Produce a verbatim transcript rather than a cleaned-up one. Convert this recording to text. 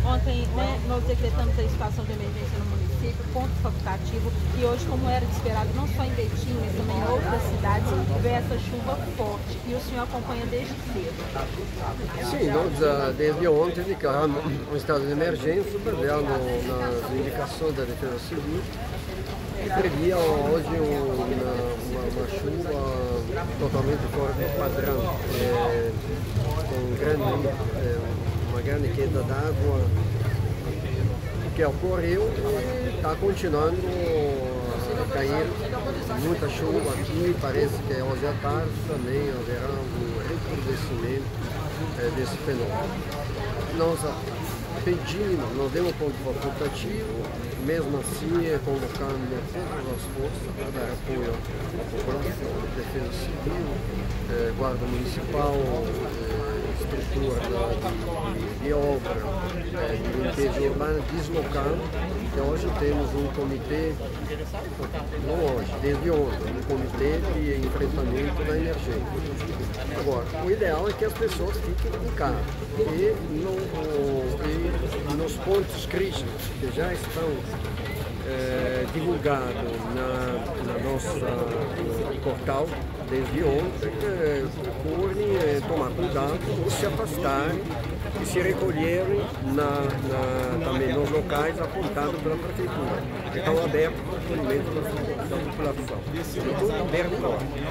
Ontem, né, nós decretamos a situação de emergência no município, ponto facultativo, e hoje, como era de esperado, não só em Betim, mas também em outras cidades, veio essa chuva forte. E o senhor acompanha desde cedo. Sim, nós desde ontem declaramos um estado de emergência, baseado nas indicações da Defesa Civil, e previa hoje uma, uma, uma chuva totalmente fora do padrão, é, com grande, é, uma grande queda d'água que ocorreu e está continuando a cair muita chuva aqui. Parece que hoje à tarde também haverá um recrudescimento é, desse fenômeno. Nós pedimos, nós demos ponto facultativo, mesmo assim é convocando todas as forças para dar apoio à população, Defesa Civil, é, Guarda Municipal, é, estrutura de, de obra, é, de limpeza urbana, deslocando. E hoje temos um comitê, não hoje, desde ontem, um comitê de enfrentamento da emergência. Agora, o ideal é que as pessoas fiquem em casa e, no, e nos pontos críticos que já estão é, divulgados na, na nossa no portal desde ontem, é, procurem é, tomar cuidado ou se afastarem e se recolherem na, na, também nos locais apontados pela Prefeitura, que estão abertos para o acolhimento da, da população. Tudo aberto lá.